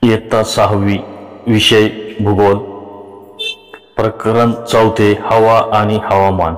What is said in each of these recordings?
इयत्ता 6वी विषय भूगोल प्रकरण 4 हवा आणि हवामान।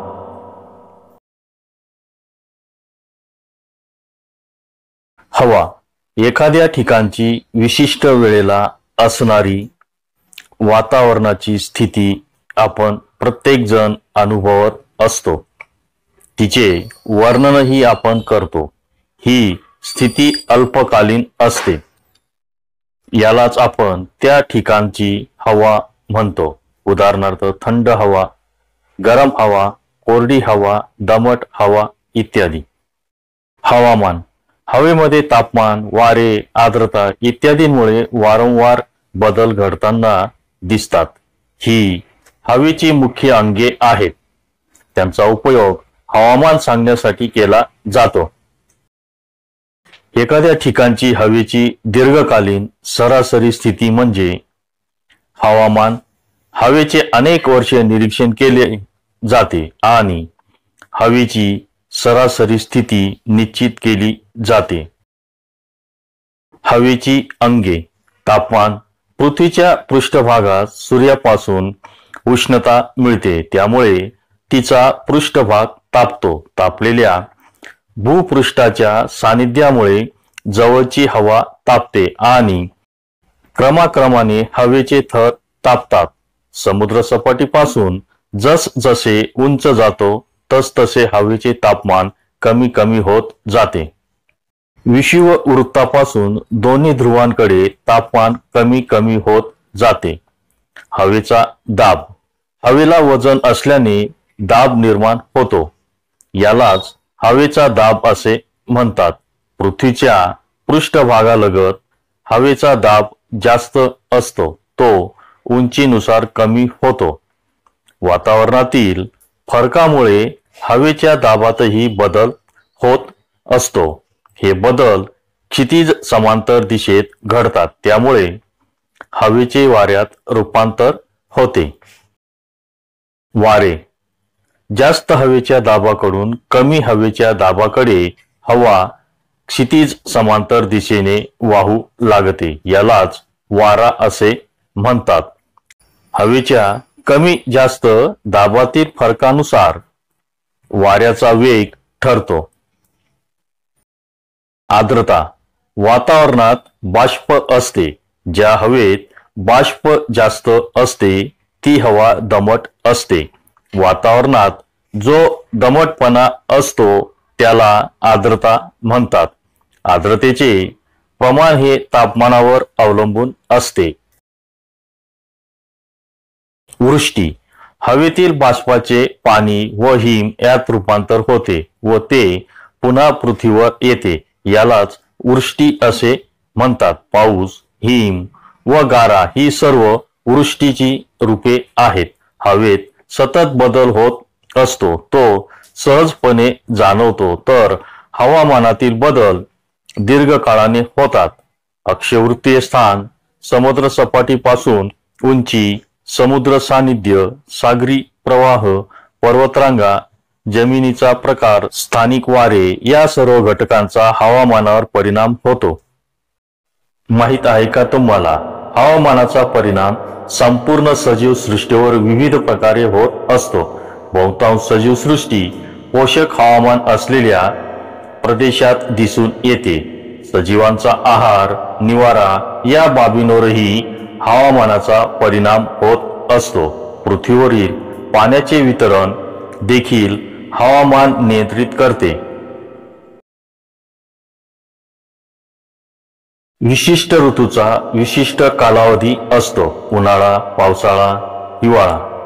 हवा एखाद्या ठिकाणची विशिष्ट वेळेला असणारी वातावरणाची स्थिती आपण प्रत्येक जण अनुभवत असतो। तिचे वर्णनही आपण करतो। ही स्थिती अल्पकालीन असते। यालाच आपण त्या ठिकाणची हवा म्हणतो। उदाहरणार्थ थंड हवा, गरम हवा, कोरडी हवा, दमट हवा इत्यादी। हवामान हवेमध्ये तापमान, वारे, आर्द्रता इत्यादींमुळे वारंवार बदल घडताना दिसतात। ही हवेची मुख्य अंगे आहेत। त्यांचा उपयोग हवामान सांगण्यासाठी केला जातो। एखाद्या ठिकाणची हवेची दीर्घकालीन सरासरी स्थिती म्हणजे हवामान। हवेचे अनेक वर्षे निरीक्षण केले जाते आणि हवेची सरासरी स्थिती निश्चित केली जाते। हवेची अंगे तापमान पृथ्वीच्या पृष्ठभागात सूर्यापासून उष्णता मिळते, त्यामुळे तिचा पृष्ठभाग तापतो। तापलेल्या भूपृष्ठाच्या सानिध्यामुळे जवळची हवा तापते आणि क्रमाक्रमाने हवेचे थर तापतात। समुद्र सपाटीपासून जसजसे उंच जातो तसतसे हवेचे तापमान कमी कमी होत जाते। विषुववृत्तापासून दोन्ही ध्रुवांकडे तापमान कमी कमी होत जाते। हवेचा दाब हवेला वजन असल्याने दाब निर्माण होतो। यालाच हवेचा दाब असे म्हणतात। पृथ्वीच्या पृष्ठभागालगत हवेचा दाब जास्त असतो, तो उंचीनुसार कमी होतो। वातावरणातील फरकामुळे हवेच्या दाबातही बदल होत असतो। हे बदल क्षितिज समांतर दिशेत घडतात, त्यामुळे हवेचे वाऱ्यात रूपांतर होते। वारे जास्त हवेच्या दाबाकडून कमी हवेच्या दाबाकडे हवा क्षितिज समांतर दिशेने वाहू लागते। यालाच वारा असे म्हणतात। हवेच्या कमी जास्त दाबातील फरकानुसार वाऱ्याचा वेग ठरतो। आर्द्रता वातावरणात बाष्प असते। ज्या हवेत बाष्प जास्त असते ती हवा दमट असते। वातावरणात जो दमटपणा असतो त्याला आर्द्रता म्हणतात। आर्द्रतेचे प्रमाण हे तापमानावर अवलंबून असते। वृष्टी हवेतील बाष्पाचे पाणी व हिम यात रूपांतर होते व ते पुन्हा पृथ्वीवर येते। यालाच वृष्टी असे म्हणतात। पाऊस, हिम व गारा ही सर्व वृष्टीची रूपे आहेत। हवेत सतत बदल होत असतो, तो सहजपणे जाणवतो, तर हवामानातील बदल दीर्घकाळाने होतात। अक्षवृत्तीय स्थान समुद्र सपाटीपासून उंची, समुद्र सानिध्य, सागरी प्रवाह, पर्वतरांगा, जमिनीचा प्रकार, स्थानिक वारे या सर्व घटकांचा हवामानावर परिणाम होतो। माहित आहे का तुम्हाला हवामानाचा परिणाम संपूर्ण सजीव सृष्टीवर विविध प्रकारे होत असतो। बहुतांश सजीव सृष्टी पोषक हवामान असलेल्या प्रदेशात दिसून येते। सजीवांचा आहार, निवारा या बाबींवरही हवामानाचा परिणाम होत असतो। पृथ्वीवरील पाण्याचे वितरण देखील हवामान नियंत्रित करते। विशिष्ट ऋतूचा विशिष्ट कालावधी असतो। उन्हाळा, पावसाळा, हिवाळा